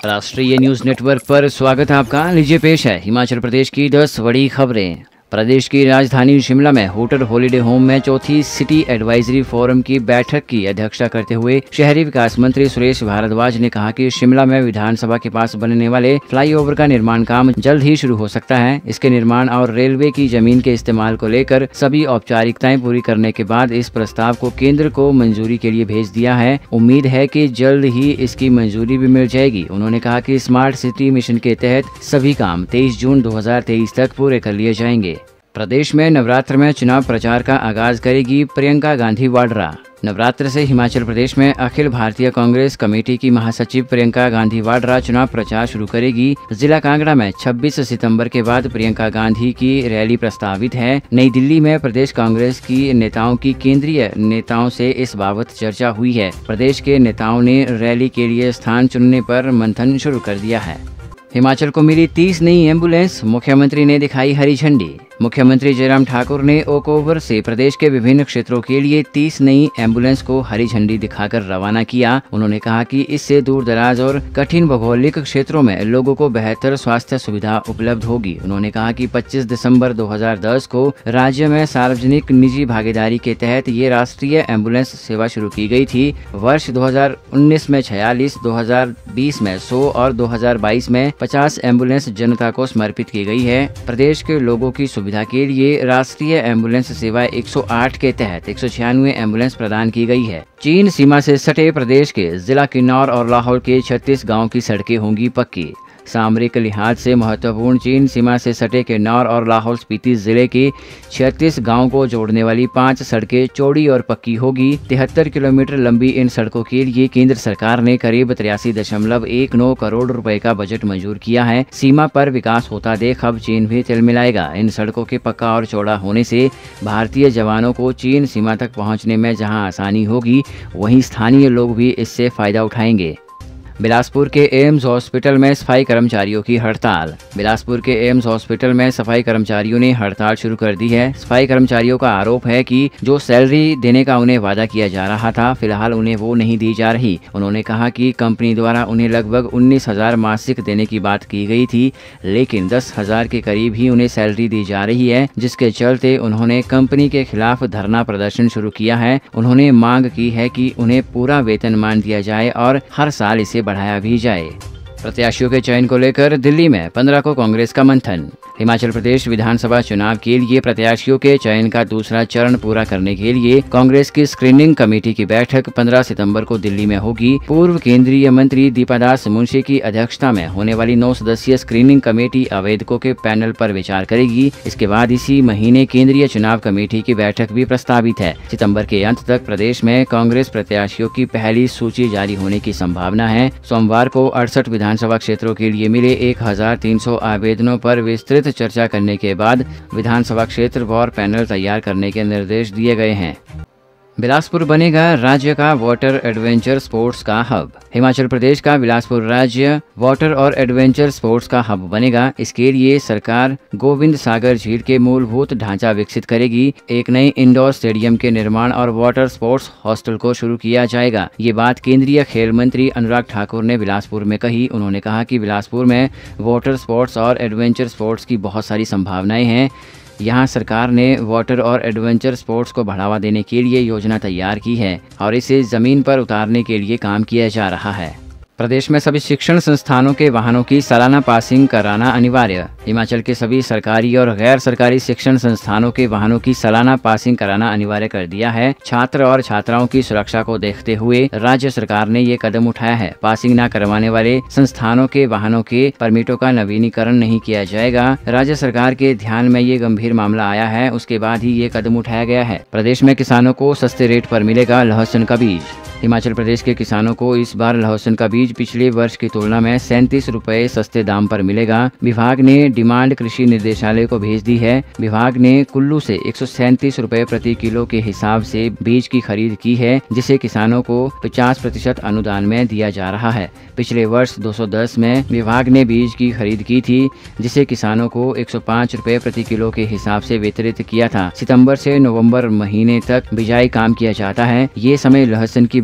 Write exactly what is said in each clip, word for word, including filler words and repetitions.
राष्ट्रीय news network पर स्वागत है आपका। लीजिए पेश है हिमाचल प्रदेश की दस बड़ी खबरें। प्रदेश की राजधानी शिमला में होटल हॉलीडे होम में चौथी सिटी एडवाइजरी फोरम की बैठक की अध्यक्षता करते हुए शहरी विकास मंत्री सुरेश भारद्वाज ने कहा कि शिमला में विधानसभा के पास बनने वाले फ्लाईओवर का निर्माण काम जल्द ही शुरू हो सकता है। इसके निर्माण और रेलवे की जमीन के इस्तेमाल को लेकर सभी औपचारिकताएं पूरी करने के बाद इस प्रस्ताव को केंद्र को मंजूरी के लिए भेज दिया है। उम्मीद है कि जल्द ही इसकी मंजूरी भी मिल जाएगी। उन्होंने कहा कि स्मार्ट सिटी मिशन के तहत सभी काम तेईस जून दो हजार तेईस तक पूरे कर लिए जाएंगे। प्रदेश में नवरात्र में चुनाव प्रचार का आगाज करेगी प्रियंका गांधी वाड्रा। नवरात्र से हिमाचल प्रदेश में अखिल भारतीय कांग्रेस कमेटी की महासचिव प्रियंका गांधी वाड्रा चुनाव प्रचार शुरू करेगी। जिला कांगड़ा में छब्बीस सितंबर के बाद प्रियंका गांधी की रैली प्रस्तावित है। नई दिल्ली में प्रदेश कांग्रेस की नेताओं की केंद्रीय नेताओं से इस बाबत चर्चा हुई है। प्रदेश के नेताओं ने रैली के लिए स्थान चुनने पर मंथन शुरू कर दिया है। हिमाचल को मिली तीस नई एम्बुलेंस, मुख्यमंत्री ने दिखाई हरी झंडी। मुख्यमंत्री जयराम ठाकुर ने ओक ओवर से प्रदेश के विभिन्न क्षेत्रों के लिए तीस नई एम्बुलेंस को हरी झंडी दिखाकर रवाना किया। उन्होंने कहा कि इससे दूर दराज और कठिन भौगोलिक क्षेत्रों में लोगों को बेहतर स्वास्थ्य सुविधा उपलब्ध होगी। उन्होंने कहा कि पच्चीस दिसंबर दो हजार दस को राज्य में सार्वजनिक निजी भागीदारी के तहत ये राष्ट्रीय एम्बुलेंस सेवा शुरू की गई थी। वर्ष दो हजार उन्नीस में छियालीस, दो हजार बीस में सौ और दो हजार बाईस में पचास एम्बुलेंस जनता को समर्पित की गई है। प्रदेश के लोगों की सुविधा के लिए राष्ट्रीय एम्बुलेंस सेवा एक सौ आठ के तहत एक सौ छियानवे एम्बुलेंस प्रदान की गई है। चीन सीमा से सटे प्रदेश के जिला किन्नौर और लाहौल के छत्तीस गांव की सड़कें होंगी पक्की। सामरिक लिहाज से महत्वपूर्ण चीन सीमा से सटे किन्नौर और लाहौल स्पीति जिले के छत्तीस गांवों को जोड़ने वाली पांच सड़कें चौड़ी और पक्की होगी। तिहत्तर किलोमीटर लंबी इन सड़कों के लिए केंद्र सरकार ने करीब तिरासी दशमलव एक नौ करोड़ रुपए का बजट मंजूर किया है। सीमा पर विकास होता देख अब चीन भी तिल मिलाएगा। इन सड़कों के पक्का और चौड़ा होने से भारतीय जवानों को चीन सीमा तक पहुँचने में जहाँ आसानी होगी, वहीं स्थानीय लोग भी इससे फायदा उठाएंगे। बिलासपुर के एम्स हॉस्पिटल में सफाई कर्मचारियों की हड़ताल। बिलासपुर के एम्स हॉस्पिटल में सफाई कर्मचारियों ने हड़ताल शुरू कर दी है। सफाई कर्मचारियों का आरोप है कि जो सैलरी देने का उन्हें वादा किया जा रहा था, फिलहाल उन्हें वो नहीं दी जा रही। उन्होंने कहा कि कंपनी द्वारा उन्हें लगभग उन्नीस हजार मासिक देने की बात की गई थी, लेकिन दस हजार के करीब ही उन्हें सैलरी दी जा रही है, जिसके चलते उन्होंने कंपनी के खिलाफ धरना प्रदर्शन शुरू किया है। उन्होंने मांग की है कि उन्हें पूरा वेतनमान दिया जाए और हर साल इसे बढ़ाया भी जाए। प्रत्याशियों के चयन को लेकर दिल्ली में पंद्रह को कांग्रेस का मंथन। हिमाचल प्रदेश विधानसभा चुनाव के लिए प्रत्याशियों के चयन का दूसरा चरण पूरा करने के लिए कांग्रेस की स्क्रीनिंग कमेटी की बैठक पंद्रह सितंबर को दिल्ली में होगी। पूर्व केंद्रीय मंत्री दीपादास मुंशी की अध्यक्षता में होने वाली नौ सदस्यीय स्क्रीनिंग कमेटी आवेदकों के पैनल पर विचार करेगी। इसके बाद इसी महीने केंद्रीय चुनाव कमेटी की बैठक भी प्रस्तावित है। सितम्बर के अंत तक प्रदेश में कांग्रेस प्रत्याशियों की पहली सूची जारी होने की संभावना है। सोमवार को अड़सठ विधानसभा क्षेत्रों के लिए मिले एक हजार तीन सौ आवेदनों पर विस्तृत चर्चा करने के बाद विधानसभा क्षेत्र वार पैनल तैयार करने के निर्देश दिए गए हैं। बिलासपुर बनेगा राज्य का वाटर एडवेंचर स्पोर्ट्स का हब। हिमाचल प्रदेश का बिलासपुर राज्य वाटर और एडवेंचर स्पोर्ट्स का हब बनेगा। इसके लिए सरकार गोविंद सागर झील के मूलभूत ढांचा विकसित करेगी। एक नए इंडोर स्टेडियम के निर्माण और वाटर स्पोर्ट्स हॉस्टल को शुरू किया जाएगा। ये बात केंद्रीय खेल मंत्री अनुराग ठाकुर ने बिलासपुर में कही। उन्होंने कहा कि बिलासपुर में वाटर स्पोर्ट्स और एडवेंचर स्पोर्ट्स की बहुत सारी संभावनाएं हैं। यहाँ सरकार ने वाटर और एडवेंचर स्पोर्ट्स को बढ़ावा देने के लिए योजना तैयार की है और इसे जमीन पर उतारने के लिए काम किया जा रहा है। प्रदेश में सभी शिक्षण संस्थानों के वाहनों की सालाना पासिंग कराना अनिवार्य। हिमाचल के सभी सरकारी और गैर सरकारी शिक्षण संस्थानों के वाहनों की सालाना पासिंग कराना अनिवार्य कर दिया है। छात्र और छात्राओं की सुरक्षा को देखते हुए राज्य सरकार ने ये कदम उठाया है। पासिंग न करवाने वाले संस्थानों के वाहनों के परमिटों का नवीनीकरण नहीं किया जाएगा। राज्य सरकार के ध्यान में ये गंभीर मामला आया है, उसके बाद ही ये कदम उठाया गया है। प्रदेश में किसानों को सस्ते रेट पर मिलेगा लहसुन का बीज। हिमाचल प्रदेश के किसानों को इस बार लहसुन का बीज पिछले वर्ष की तुलना में सैंतीस रुपए सस्ते दाम पर मिलेगा। विभाग ने डिमांड कृषि निर्देशालय को भेज दी है। विभाग ने कुल्लू से एक सौ सैंतीस रुपए प्रति किलो के हिसाब से बीज की खरीद की है, जिसे किसानों को पचास प्रतिशत अनुदान में दिया जा रहा है। पिछले वर्ष दो सौ दस में विभाग ने बीज की खरीद की थी, जिसे किसानों को एक सौ पाँच रुपए प्रति किलो के हिसाब से वितरित किया था। सितंबर से नवंबर महीने तक बिजाई काम किया जाता है। ये समय लहसुन की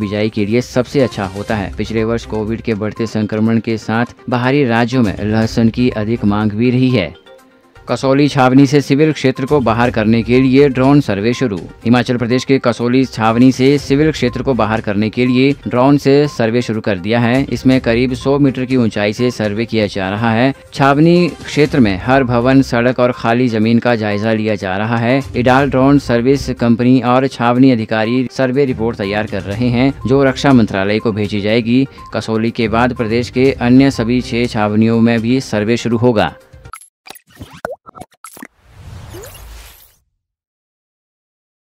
बिजाई के लिए सबसे अच्छा होता है। पिछले वर्ष कोविड के बढ़ते संक्रमण के साथ बाहरी राज्यों में लहसुन की अधिक मांग भी रही है। कसौली छावनी से सिविल क्षेत्र को बाहर करने के लिए ड्रोन सर्वे शुरू। हिमाचल प्रदेश के कसौली छावनी से सिविल क्षेत्र को बाहर करने के लिए ड्रोन से सर्वे शुरू कर दिया है। इसमें करीब सौ मीटर की ऊंचाई से सर्वे किया जा रहा है। छावनी क्षेत्र में हर भवन, सड़क और खाली जमीन का जायजा लिया जा रहा है। इडाल ड्रोन सर्विस कंपनी और छावनी अधिकारी सर्वे रिपोर्ट तैयार कर रहे हैं, जो रक्षा मंत्रालय को भेजी जाएगी। कसौली के बाद प्रदेश के अन्य सभी छह छावनियों में भी सर्वे शुरू होगा।